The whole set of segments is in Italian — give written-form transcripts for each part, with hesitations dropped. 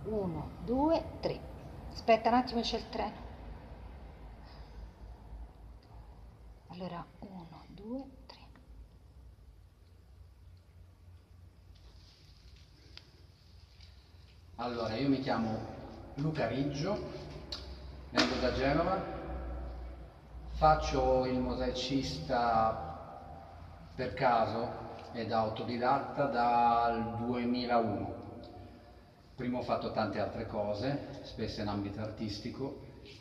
1, 2, 3. Aspetta un attimo, c'è il treno. Allora, 1, 2, 3. Allora, io mi chiamo Luca Riggio, vengo da Genova, faccio il mosaicista per caso e da autodidatta dal 2001. Prima ho fatto tante altre cose, spesso in ambito artistico,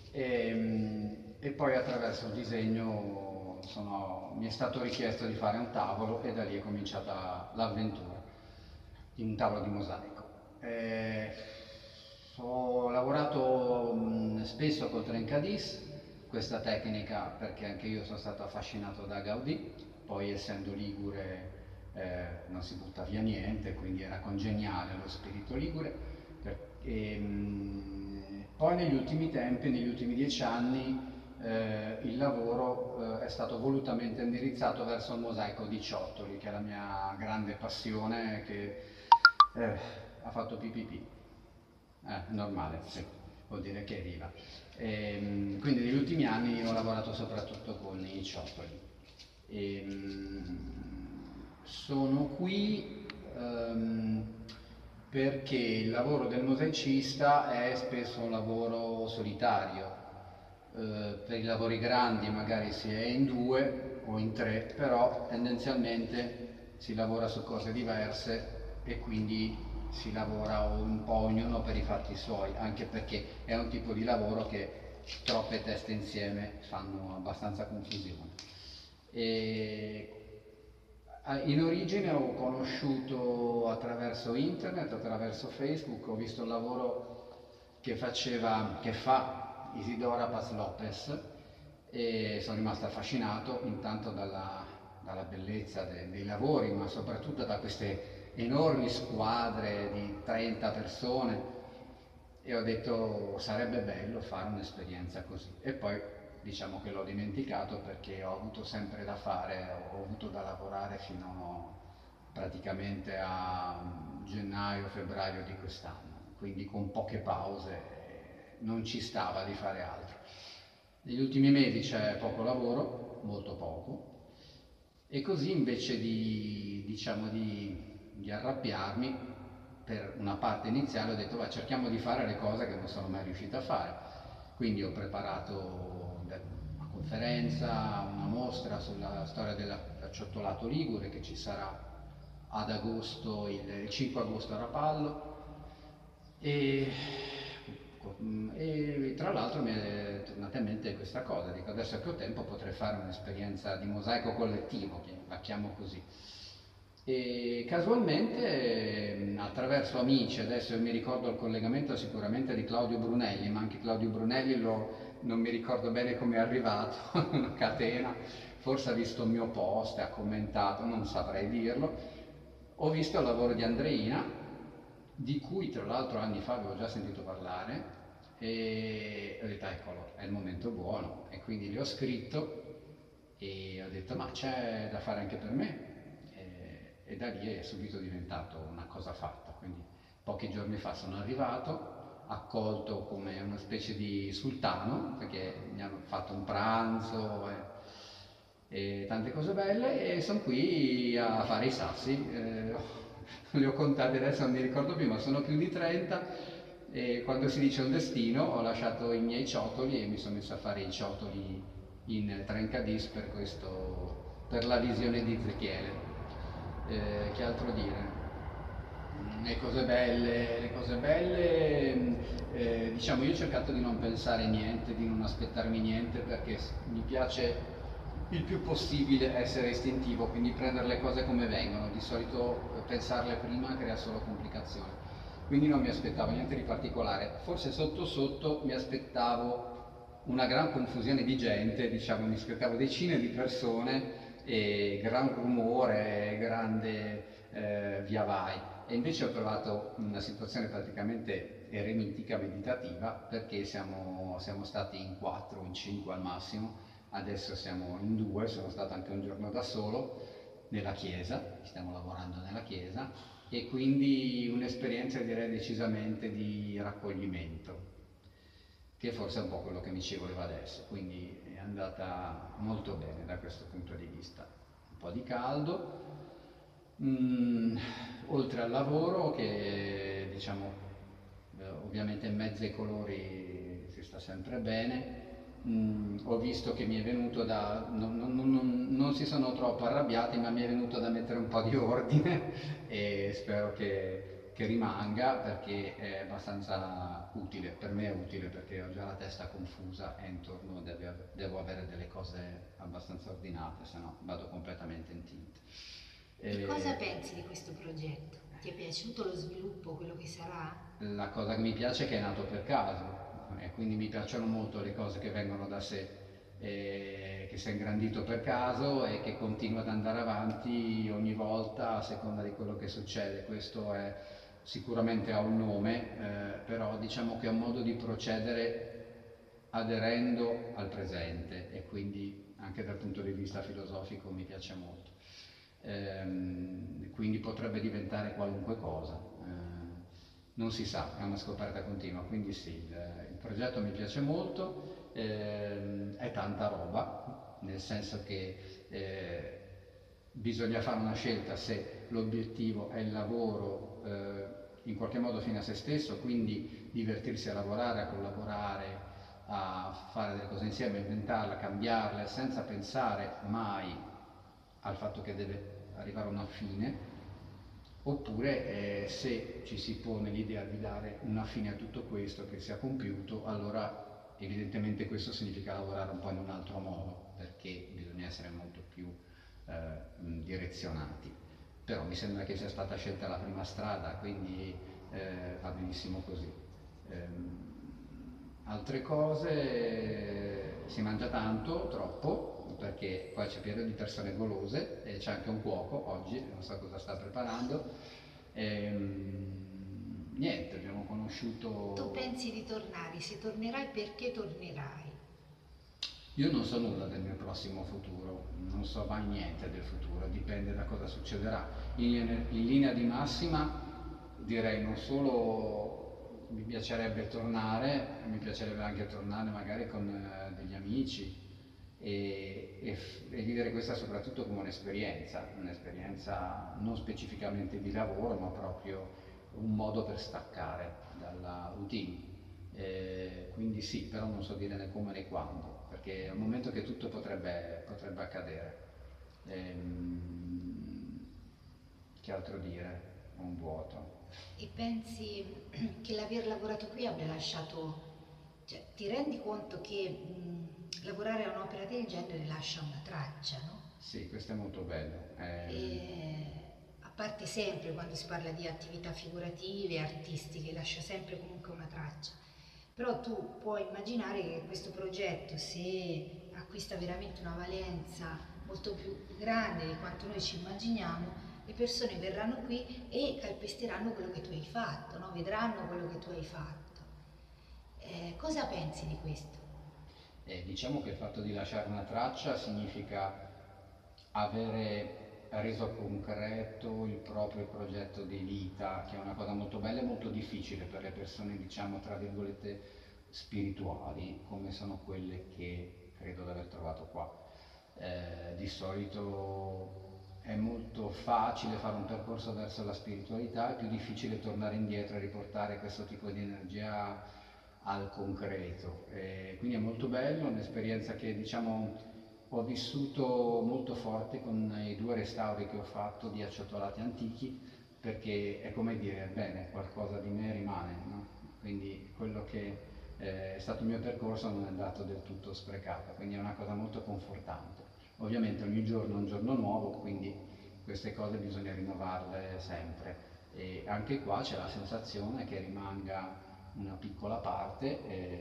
e poi attraverso il disegno mi è stato richiesto di fare un tavolo e da lì è cominciata l'avventura di un tavolo di mosaico. Eh, Ho lavorato spesso col Trencadis, questa tecnica perché anche io sono stato affascinato da Gaudì, poi essendo ligure non si butta via niente, quindi era congeniale lo spirito ligure. Poi negli ultimi tempi, negli ultimi 10 anni, il lavoro è stato volutamente indirizzato verso il mosaico di ciottoli, che è la mia grande passione, che ha fatto pipì. Normale, sì, vuol dire che è viva. Quindi negli ultimi anni ho lavorato soprattutto con i ciottoli. Sono qui perché il lavoro del mosaicista è spesso un lavoro solitario. Per i lavori grandi magari si è in due o in tre, però tendenzialmente si lavora su cose diverse e quindi si lavora un po' ognuno per i fatti suoi, anche perché è un tipo di lavoro che troppe teste insieme fanno abbastanza confusione. E in origine ho conosciuto attraverso internet, attraverso Facebook, ho visto il lavoro che fa Isidora Paz Lopez e sono rimasto affascinato intanto dalla bellezza dei lavori, ma soprattutto da queste enormi squadre di 30 persone e ho detto sarebbe bello fare un'esperienza così. E poi diciamo che l'ho dimenticato perché ho avuto sempre da fare, ho avuto da lavorare fino praticamente a gennaio-febbraio di quest'anno, quindi con poche pause non ci stava di fare altro. Negli ultimi mesi c'è poco lavoro, molto poco, e così invece diciamo, di arrabbiarmi per una parte iniziale ho detto, va, cerchiamo di fare le cose che non sono mai riuscito a fare. Quindi ho preparato una conferenza, una mostra sulla storia dell'acciottolato ligure che ci sarà ad agosto, il 5 agosto a Rapallo. E, e tra l'altro mi è tornata in mente questa cosa, dico adesso che ho tempo potrei fare un'esperienza di mosaico collettivo, che la chiamo così. E casualmente attraverso amici, adesso mi ricordo il collegamento sicuramente di Claudio Brunelli, ma anche Claudio Brunelli non mi ricordo bene come è arrivato, una catena, forse ha visto il mio post, ha commentato, non saprei dirlo. Ho visto il lavoro di Andreina, di cui tra l'altro anni fa avevo già sentito parlare e ho detto eccolo, è il momento buono e quindi gli ho scritto e ho detto ma c'è da fare anche per me e da lì è subito diventato una cosa fatta, quindi pochi giorni fa sono arrivato accolto come una specie di sultano perché mi hanno fatto un pranzo e tante cose belle e sono qui a fare i sassi. Li ho contati adesso, non mi ricordo più, ma sono più di 30 e quando si dice un destino ho lasciato i miei ciotoli e mi sono messo a fare i ciotoli in Trencadis per la visione di Ezechiele. Che altro dire? Le cose belle, diciamo io ho cercato di non pensare niente, di non aspettarmi niente perché mi piace il più possibile essere istintivo, quindi prendere le cose come vengono, di solito pensarle prima crea solo complicazioni, quindi non mi aspettavo niente di particolare, forse sotto sotto mi aspettavo una gran confusione di gente, diciamo mi aspettavo decine di persone e gran rumore, grande via vai. E invece ho trovato una situazione praticamente eremitica meditativa perché siamo stati in 4 o in 5 al massimo, adesso siamo in 2, sono stato anche un giorno da solo nella chiesa, stiamo lavorando nella chiesa e quindi un'esperienza direi decisamente di raccoglimento, che forse è un po' quello che mi ci voleva adesso, quindi è andata molto bene da questo punto di vista. Un po' di caldo, oltre al lavoro che diciamo ovviamente in mezzo ai colori si sta sempre bene. Ho visto che mi è venuto da, non si sono troppo arrabbiati, ma mi è venuto da mettere un po' di ordine e spero che rimanga perché è abbastanza utile, per me è utile perché ho già la testa confusa e intorno devo avere delle cose abbastanza ordinate, se no vado completamente in tilt. E cosa pensi di questo progetto? Ti è piaciuto lo sviluppo, quello che sarà? La cosa che mi piace è che è nato per caso e quindi mi piacciono molto le cose che vengono da sé, che si è ingrandito per caso e che continua ad andare avanti ogni volta a seconda di quello che succede. Questo è sicuramente ha un nome, però diciamo che è un modo di procedere aderendo al presente e quindi anche dal punto di vista filosofico mi piace molto. Quindi potrebbe diventare qualunque cosa, non si sa, è una scoperta continua, quindi sì, il progetto mi piace molto, è tanta roba, nel senso che bisogna fare una scelta se l'obiettivo è il lavoro in qualche modo fine a se stesso, quindi divertirsi a lavorare, a collaborare, a fare delle cose insieme, a inventarle, a cambiarle, senza pensare mai al fatto che deve arrivare a una fine, oppure se ci si pone l'idea di dare una fine a tutto questo che sia compiuto, allora evidentemente questo significa lavorare un po' in un altro modo, perché bisogna essere molto più direzionati. Però mi sembra che sia stata scelta la prima strada, quindi va benissimo così. Altre cose, si mangia tanto, troppo, perché poi c'è pieno di persone golose e c'è anche un cuoco oggi, non so cosa sta preparando. Niente, abbiamo Tu conosciuto. pensi di tornare? Se tornerai, perché tornerai? Io non so nulla del mio prossimo futuro, non so mai niente del futuro, dipende da cosa succederà. In linea di massima direi non solo mi piacerebbe tornare, mi piacerebbe anche tornare magari con degli amici e vivere questa soprattutto come un'esperienza non specificamente di lavoro, ma proprio un modo per staccare dalla routine. Quindi sì, però non so dire né come né quando, perché è un momento che tutto potrebbe accadere. Che altro dire? Un vuoto. E pensi che l'aver lavorato qui abbia lasciato, cioè ti rendi conto che lavorare a un'opera del genere lascia una traccia, no? Sì, questo è molto bello. A parte sempre quando si parla di attività figurative, artistiche, lascia sempre comunque una traccia. Però tu puoi immaginare che questo progetto, se acquista veramente una valenza molto più grande di quanto noi ci immaginiamo, le persone verranno qui e calpesteranno quello che tu hai fatto, no? Vedranno quello che tu hai fatto. Cosa pensi di questo? Diciamo che il fatto di lasciare una traccia significa avere reso concreto il proprio progetto di vita, che è una cosa molto bella e molto difficile per le persone, diciamo, tra virgolette, spirituali, come sono quelle che credo di aver trovato qua. Di solito è molto facile fare un percorso verso la spiritualità, è più difficile tornare indietro e riportare questo tipo di energia al concreto. Quindi è molto bello, un'esperienza che diciamo ho vissuto molto forte con i 2 restauri che ho fatto di acciottolati antichi, perché è come dire, bene, qualcosa di me rimane, no? Quindi quello che è stato il mio percorso non è andato del tutto sprecato, quindi è una cosa molto confortante. Ovviamente ogni giorno è un giorno nuovo, quindi queste cose bisogna rinnovarle sempre. E anche qua c'è la sensazione che rimanga una piccola parte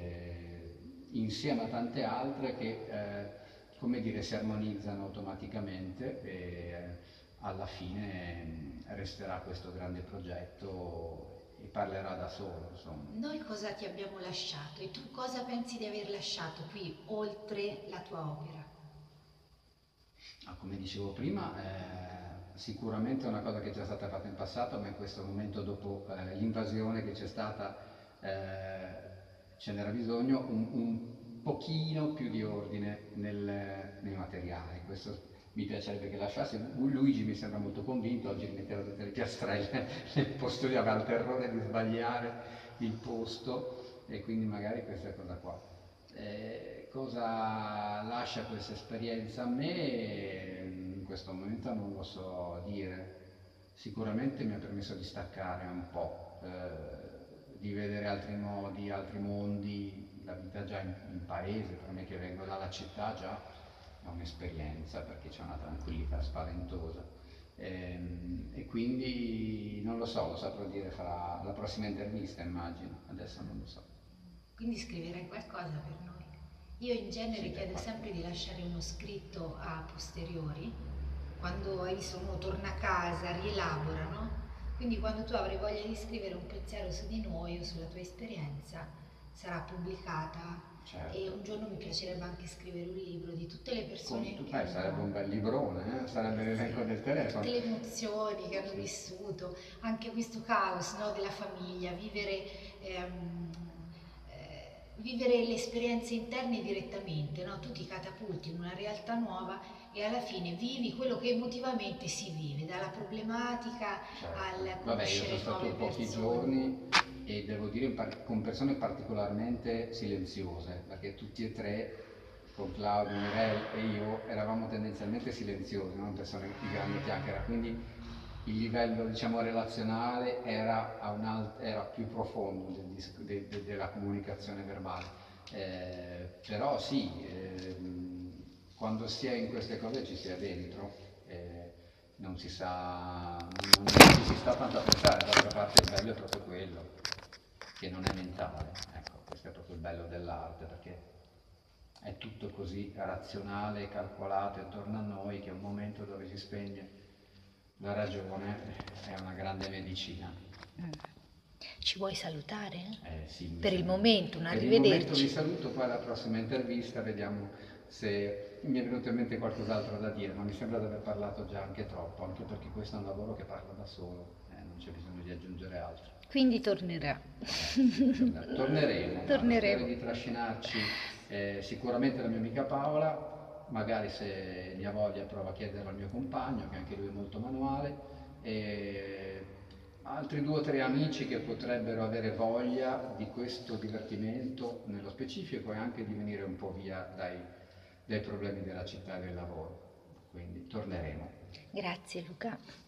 insieme a tante altre che come dire, si armonizzano automaticamente e alla fine resterà questo grande progetto e parlerà da solo, insomma. Noi cosa ti abbiamo lasciato e tu cosa pensi di aver lasciato qui, oltre la tua opera? Come dicevo prima, sicuramente è una cosa che è già stata fatta in passato, ma in questo momento dopo l'invasione che c'è stata ce n'era bisogno un pochino più di ordine nei materiali. Questo mi piacerebbe che lasciasse. Luigi mi sembra molto convinto, oggi metteva tutte le piastrelle nel posto lì, aveva il terrore di sbagliare il posto, e quindi magari questa cosa qua. Cosa lascia questa esperienza a me? In questo momento non lo so dire. Sicuramente mi ha permesso di staccare un po', di vedere altri modi, altri mondi, la vita già in paese, per me che vengo dalla città già è un'esperienza, perché c'è una tranquillità spaventosa. E quindi non lo so, lo saprò dire fra la prossima intervista, immagino, adesso non lo so. Quindi scriverai qualcosa per noi. Io in genere Sì, chiedo sempre di lasciare uno scritto a posteriori, quando hai visto uno torna a casa, rielabora, no? Quindi quando tu avrai voglia di scrivere un pensiero su di noi o sulla tua esperienza, sarà pubblicata. Certo. E un giorno mi piacerebbe anche scrivere un libro di tutte le persone che Sarebbe un bel librone, sarebbe l'elenco del telefono. tutte le emozioni che hanno vissuto, anche questo caos, no, della famiglia, vivere le esperienze interne direttamente, no? Tu ti catapulti in una realtà nuova e alla fine vivi quello che emotivamente si vive, dalla problematica al Vabbè, io conoscere sono stato nuove pochi persone. giorni e devo dire con persone particolarmente silenziose, perché tutti e tre, con Claudio, Mirel e io, eravamo tendenzialmente silenziosi, non persone di grande chiacchiera, quindi il livello, diciamo, relazionale era più profondo della comunicazione verbale. Però sì, quando si è in queste cose ci si è dentro, non ci si sta tanto a pensare. D'altra parte il bello è proprio quello, che non è mentale. Ecco, questo è proprio il bello dell'arte, perché è tutto così razionale, calcolato intorno a noi, che è un momento dove si spegne la ragione, è una grande medicina. Ci vuoi salutare? Sì, Per il momento, un per il momento vi arrivederci. saluto, poi alla prossima intervista vediamo se mi è venuto in mente qualcos'altro da dire, ma mi sembra di aver parlato già anche troppo, anche perché questo è un lavoro che parla da solo, non c'è bisogno di aggiungere altro. Quindi tornerà. Torneremo. Torneremo. Spero di trascinarci sicuramente la mia amica Paola, magari se ne ha voglia prova a chiederlo al mio compagno, che anche lui è molto manuale, e altri 2 o 3 amici che potrebbero avere voglia di questo divertimento nello specifico, e anche di venire un po' via dai problemi della città e del lavoro. Quindi torneremo. Grazie Luca.